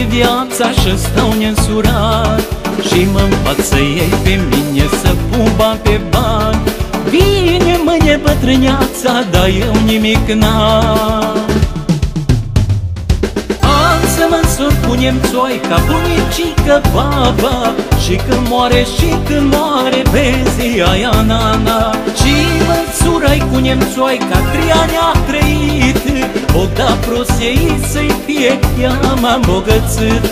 viața și stau neînsurat și mă învață să iei pe mine să pun bani pe bani. Vine mâine bătrâneața, dar eu nimic n-am. Am să mă însor cu nemțoica, bunicică baba, și când moare vezi aia nana. Și mă însurai cu nemțoica, 3 ani a trăit, o da proseit să-i fie, ea m-a îmbogățit.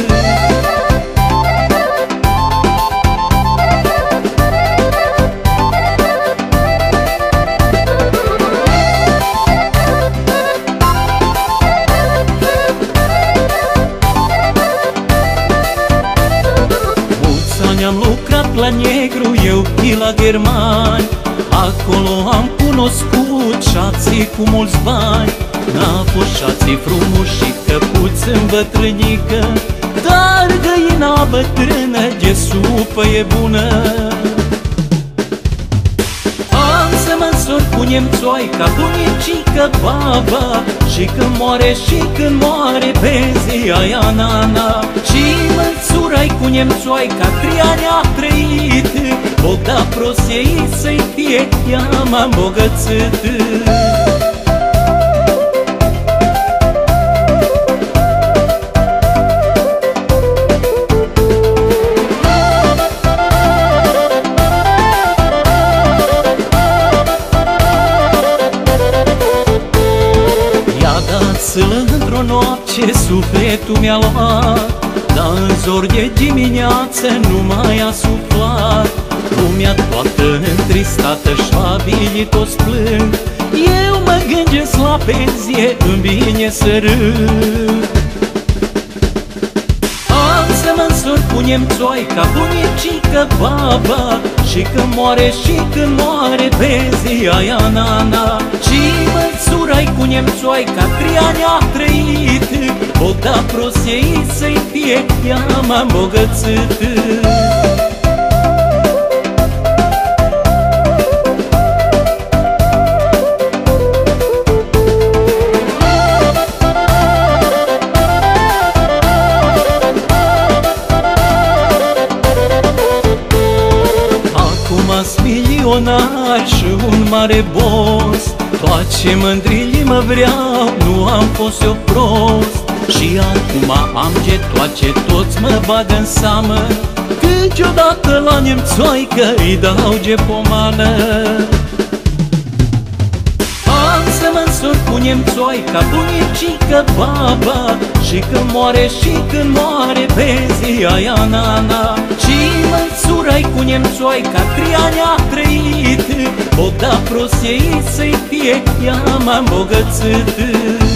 Am lucrat la negru, eu și la germani. Acolo am cunoscut șații cu mulți bani. N-a fost șații frumoși și căpuți în bătrânică, dar găina bătrână de supă e bună. Am să mă însor cu nemțoica, bunicică baba, și când moare vezi aia nana. Și mă însurai cu nemțoica, 3 ani a trăit, o da proseit să-i fie, ea m-a îmbogățit. Într-o noapte sufletul mi-a luat, dar în zor de dimineață nu mai a suflat. Lumea toată întristată și familii toți plâng, eu mă gândesc la pensie, îmi vine să râd. Am să mă însor cu nemțoica, bunicică baba, și când moare vezi aia nana. Și mă însurai cu nemțoica, 3 ani a trăit, o da proseit să-i fie, ea m-a îmbogățit. Milionar și un mare boss, toate mândrilii mă vreau, nu am fost eu prost. Și acum am de toate, toți mă bag în seamă, câteodată la nemțoică îi dau de pomană. Am să mă însor cu nemțoica, bunicică baba, și când moare vezi aia nana. Și mă însurai cu nemțoica, 3 ani a trăit, o da proseit să-i fie, ea m-a îmbogățit.